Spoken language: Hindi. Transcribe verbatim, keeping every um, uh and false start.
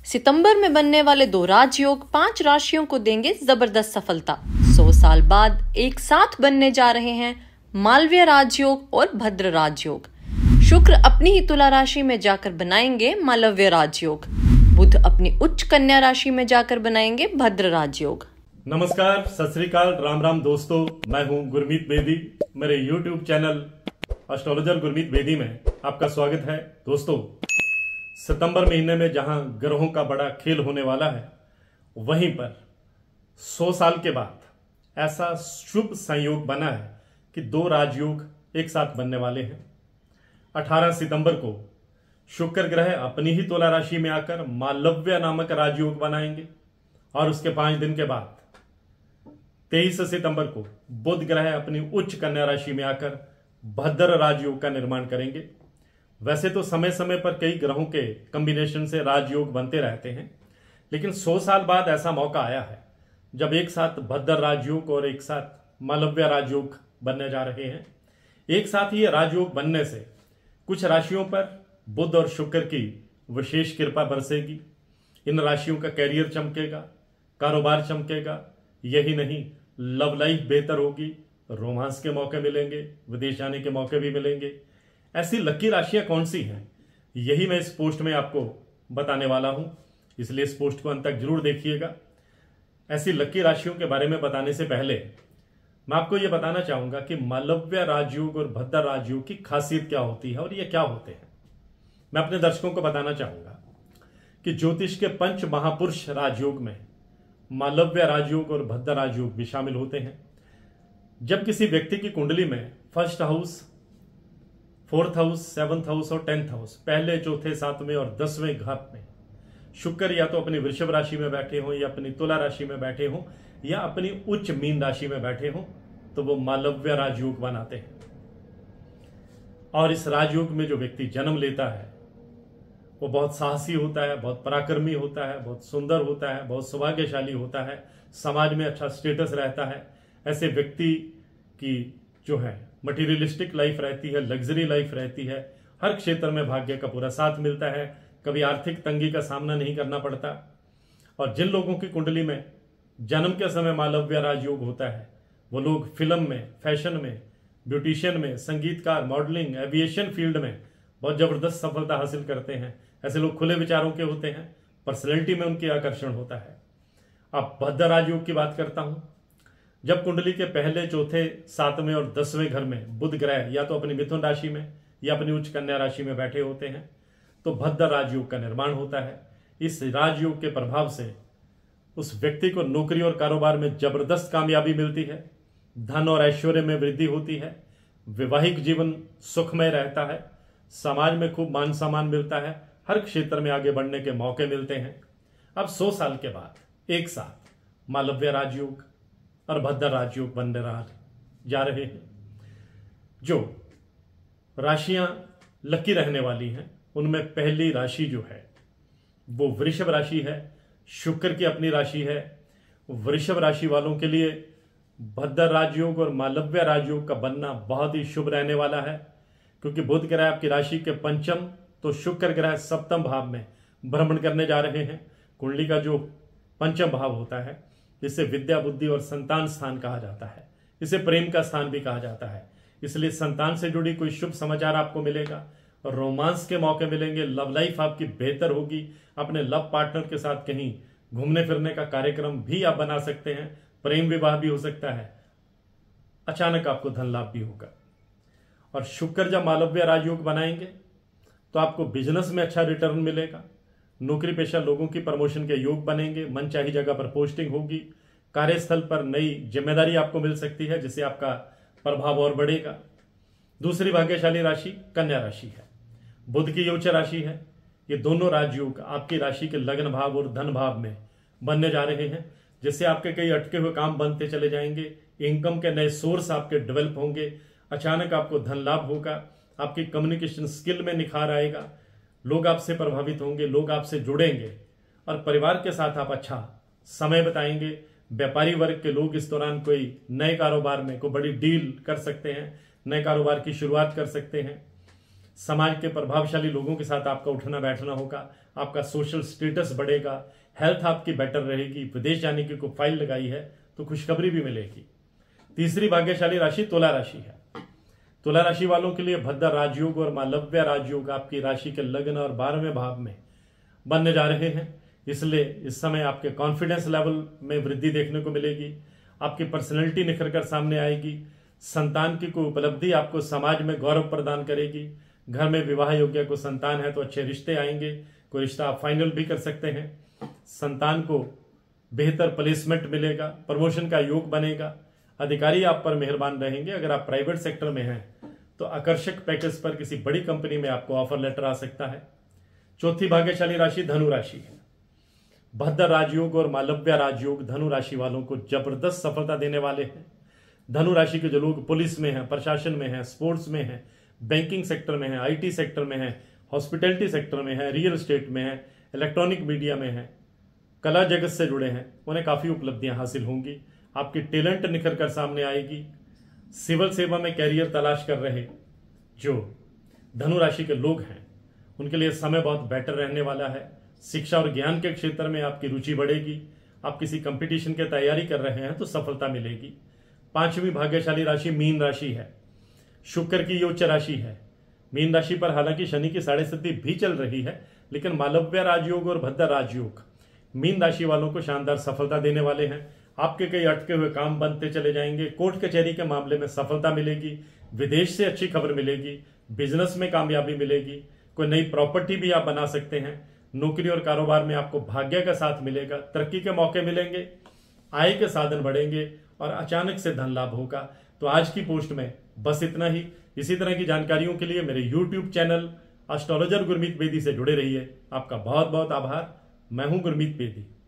सितंबर में बनने वाले दो राजयोग पांच राशियों को देंगे जबरदस्त सफलता। सौ साल बाद एक साथ बनने जा रहे हैं मालव्य राजयोग और भद्र राजयोग। शुक्र अपनी ही तुला राशि में जाकर बनाएंगे मालव्य राजयोग। बुध अपनी उच्च कन्या राशि में जाकर बनाएंगे भद्र राजयोग। नमस्कार, सत श्री अकाल, राम राम दोस्तों, मैं हूं गुरमीत बेदी। मेरे YouTube channel astrologer Gurmeet Bedi में आपका स्वागत है। दोस्तों, सितंबर महीने में जहां ग्रहों का बड़ा खेल होने वाला है, वहीं पर सौ साल के बाद ऐसा शुभ संयोग बना है कि दो राजयोग एक साथ बनने वाले हैं। अठारह सितंबर को शुक्र ग्रह अपनी ही तुला राशि में आकर मालव्य नामक राजयोग बनाएंगे और उसके पांच दिन के बाद तेईस सितंबर को बुध ग्रह अपनी उच्च कन्या राशि में आकर भद्र राजयोग का निर्माण करेंगे। वैसे तो समय समय पर कई ग्रहों के कॉम्बिनेशन से राजयोग बनते रहते हैं, लेकिन सौ साल बाद ऐसा मौका आया है जब एक साथ भद्र राजयोग और एक साथ मालव्य राजयोग बनने जा रहे हैं। एक साथ ये राजयोग बनने से कुछ राशियों पर बुध और शुक्र की विशेष कृपा बरसेगी। इन राशियों का कैरियर चमकेगा, कारोबार चमकेगा, यही नहीं लव लाइफ बेहतर होगी, रोमांस के मौके मिलेंगे, विदेश जाने के मौके भी मिलेंगे। ऐसी लकी राशियां कौन सी हैं, यही मैं इस पोस्ट में आपको बताने वाला हूं, इसलिए इस पोस्ट को अंत तक जरूर देखिएगा। ऐसी लकी राशियों के बारे में बताने से पहले मैं आपको यह बताना चाहूंगा कि मालव्य राजयोग और भद्र राजयोग की खासियत क्या होती है और ये क्या होते हैं। मैं अपने दर्शकों को बताना चाहूंगा कि ज्योतिष के पंच महापुरुष राजयोग में मालव्य राजयोग और भद्र राजयोग भी शामिल होते हैं। जब किसी व्यक्ति की कुंडली में first house, fourth house, seventh house और टेंथ हाउस, पहले, चौथे, सातवें और दसवें घर में शुक्र या तो अपनी वृषभ राशि में बैठे हों या अपनी तुला राशि में बैठे हों या अपनी उच्च मीन राशि में बैठे हों, तो वो मालव्य राजयोग बनाते हैं। और इस राजयोग में जो व्यक्ति जन्म लेता है वो बहुत साहसी होता है, बहुत पराक्रमी होता है, बहुत सुंदर होता है, बहुत सौभाग्यशाली होता है, समाज में अच्छा स्टेटस रहता है। ऐसे व्यक्ति की जो है मटीरियलिस्टिक लाइफ रहती है, लग्जरी लाइफ रहती है, हर क्षेत्र में भाग्य का पूरा साथ मिलता है, कभी आर्थिक तंगी का सामना नहीं करना पड़ता। और जिन लोगों की कुंडली में जन्म के समय मालव्य राजयोग होता है, वो लोग फिल्म में, फैशन में, ब्यूटिशियन में, संगीतकार, मॉडलिंग, एविएशन फील्ड में बहुत जबरदस्त सफलता हासिल करते हैं। ऐसे लोग खुले विचारों के होते हैं, पर्सनैलिटी में उनकी आकर्षण होता है। अब भद्र राजयोग की बात करता हूं। जब कुंडली के पहले, चौथे, सातवें और दसवें घर में बुध ग्रह या तो अपनी मिथुन राशि में या अपनी उच्च कन्या राशि में बैठे होते हैं, तो भद्र राजयोग का निर्माण होता है। इस राजयोग के प्रभाव से उस व्यक्ति को नौकरी और कारोबार में जबरदस्त कामयाबी मिलती है, धन और ऐश्वर्य में वृद्धि होती है, वैवाहिक जीवन सुखमय रहता है, समाज में खूब मान सम्मान मिलता है, हर क्षेत्र में आगे बढ़ने के मौके मिलते हैं। अब सौ साल के बाद एक साथ मालव्य राजयोग और भद्र राजयोग बनने जा रहे हैं। जो राशियां लकी रहने वाली हैं, उनमें पहली राशि जो है वो वृषभ राशि है। शुक्र की अपनी राशि है। वृषभ राशि वालों के लिए भद्र राजयोग और मालव्य राजयोग का बनना बहुत ही शुभ रहने वाला है, क्योंकि बुध ग्रह आपकी राशि के पंचम, तो शुक्र ग्रह सप्तम भाव में भ्रमण करने जा रहे हैं। कुंडली का जो पंचम भाव होता है, जिसे विद्या, बुद्धि और संतान स्थान कहा जाता है, इसे प्रेम का स्थान भी कहा जाता है। इसलिए संतान से जुड़ी कोई शुभ समाचार आपको मिलेगा, रोमांस के मौके मिलेंगे, लव लाइफ आपकी बेहतर होगी। अपने लव पार्टनर के साथ कहीं घूमने फिरने का कार्यक्रम भी आप बना सकते हैं, प्रेम विवाह भी हो सकता है, अचानक आपको धन लाभ भी होगा। और शुक्र जब मालव्य राजयोग बनाएंगे तो आपको बिजनेस में अच्छा रिटर्न मिलेगा, नौकरी पेशा लोगों की प्रमोशन के योग बनेंगे, मनचाही जगह पर पोस्टिंग होगी, कार्यस्थल पर नई जिम्मेदारी आपको मिल सकती है, जिससे आपका प्रभाव और बढ़ेगा। दूसरी भाग्यशाली राशि कन्या राशि है। बुध की उच्च राशि है। ये दोनों राजयोग आपकी राशि के लग्न भाव और धन भाव में बनने जा रहे हैं, जिससे आपके कई अटके हुए काम बनते चले जाएंगे, इनकम के नए सोर्स आपके डेवलप होंगे, अचानक आपको धन लाभ होगा, आपकी कम्युनिकेशन स्किल में निखार आएगा, लोग आपसे प्रभावित होंगे, लोग आपसे जुड़ेंगे और परिवार के साथ आप अच्छा समय बिताएंगे। व्यापारी वर्ग के लोग इस दौरान कोई नए कारोबार में कोई बड़ी डील कर सकते हैं, नए कारोबार की शुरुआत कर सकते हैं। समाज के प्रभावशाली लोगों के साथ आपका उठना बैठना होगा, आपका सोशल स्टेटस बढ़ेगा, हेल्थ आपकी बेटर रहेगी, विदेश जाने की कोई फाइल लगाई है तो खुशखबरी भी मिलेगी। तीसरी भाग्यशाली राशि तुला राशि है। तुला राशि वालों के लिए भद्र राजयोग और मालव्य राजयोग आपकी राशि के लग्न और बारहवें भाव में बनने जा रहे हैं, इसलिए इस समय आपके कॉन्फिडेंस लेवल में वृद्धि देखने को मिलेगी, आपकी पर्सनैलिटी निखर कर सामने आएगी, संतान की कोई उपलब्धि आपको समाज में गौरव प्रदान करेगी, घर में विवाह योग्य को संतान है तो अच्छे रिश्ते आएंगे, कोई रिश्ता आप फाइनल भी कर सकते हैं, संतान को बेहतर प्लेसमेंट मिलेगा, प्रमोशन का योग बनेगा, अधिकारी आप पर मेहरबान रहेंगे। अगर आप प्राइवेट सेक्टर में हैं तो आकर्षक पैकेज पर किसी बड़ी कंपनी में आपको ऑफर लेटर आ सकता है। चौथी भाग्यशाली राशि धनु राशि है। भद्र राजयोग और मालव्य राजयोग धनु राशि वालों को जबरदस्त सफलता देने वाले हैं। धनु राशि के जो लोग पुलिस में हैं, प्रशासन में हैं, स्पोर्ट्स में हैं, बैंकिंग सेक्टर में हैं, आईटी सेक्टर में हैं, हॉस्पिटैलिटी सेक्टर में हैं, रियल एस्टेट में हैं, इलेक्ट्रॉनिक मीडिया में हैं, कला जगत से जुड़े हैं, उन्हें काफी उपलब्धियां हासिल होंगी, आपकी टैलेंट निखर कर सामने आएगी। सिविल सेवा में कैरियर तलाश कर रहे जो धनु राशि के लोग हैं उनके लिए समय बहुत बेटर रहने वाला है। शिक्षा और ज्ञान के क्षेत्र में आपकी रुचि बढ़ेगी, आप किसी कंपटीशन की तैयारी कर रहे हैं तो सफलता मिलेगी। पांचवी भाग्यशाली राशि मीन राशि है। शुक्र की उच्च राशि है। मीन राशि पर हालांकि शनि की साढ़े सती भी चल रही है, लेकिन मालव्य राजयोग और भद्र राजयोग मीन राशि वालों को शानदार सफलता देने वाले हैं। आपके कई अटके हुए काम बनते चले जाएंगे, कोर्ट कचहरी के मामले में सफलता मिलेगी, विदेश से अच्छी खबर मिलेगी, बिजनेस में कामयाबी मिलेगी, कोई नई प्रॉपर्टी भी आप बना सकते हैं, नौकरी और कारोबार में आपको भाग्य का साथ मिलेगा, तरक्की के मौके मिलेंगे, आय के साधन बढ़ेंगे और अचानक से धन लाभ होगा। तो आज की पोस्ट में बस इतना ही। इसी तरह की जानकारियों के लिए मेरे YouTube channel astrologer Gurmeet Bedi से जुड़े रहिए। आपका बहुत बहुत आभार। मैं हूं गुरमीत बेदी।